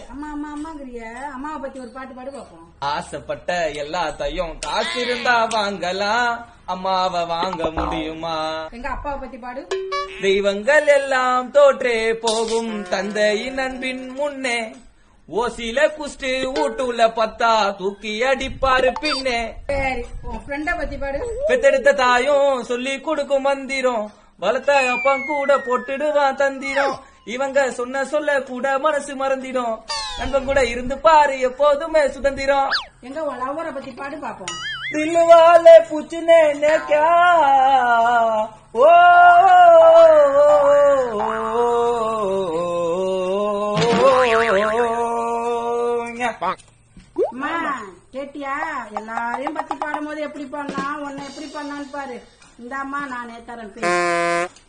அம்மா அம்மா அம்மாங்கிறிய அம்மாவை பத்தி ஒரு பாட்டு பாடு பாப்போம். ஆசைப்பட்ட எல்லாத்தையும் காசு இருந்தா வாங்கலாம், அம்மாவை வாங்க முடியுமா? எங்க அப்பாவை பத்தி பாடு. தெய்வங்கள் எல்லாம் தோற்றே போகும் தந்தையின் அன்பின் முன்னே, ஓசில குஸ்டு ஊட்டுல பத்தா தூக்கி அடிப்பாரு பின்னே. சரி, உன் ஃப்ரெண்ட பத்தி பாடு. பெத்தெடுத்த தாயும் சொல்லி கொடுக்கும் மந்திரம், வளர்த்த அப்பம் கூட போட்டுடுவான் தந்திரம். இவங்க சொன்ன சொல்ல கூட மனசு மறந்திடும், நண்பன் கூட இருந்து பாரு எப்போதுமே சுதந்திரம். எங்க உன் லவ்வரை பத்தி பாடு பாப்போம். दिलवाले पूछने ने क्या ओ அம்மா கேட்டியா? எல்லாரையும் பத்தி பாடும் போது எப்படி பண்ணா உன்னை எப்படி பண்ணான்னு பாரு. இந்த அம்மா நானே தரேன்.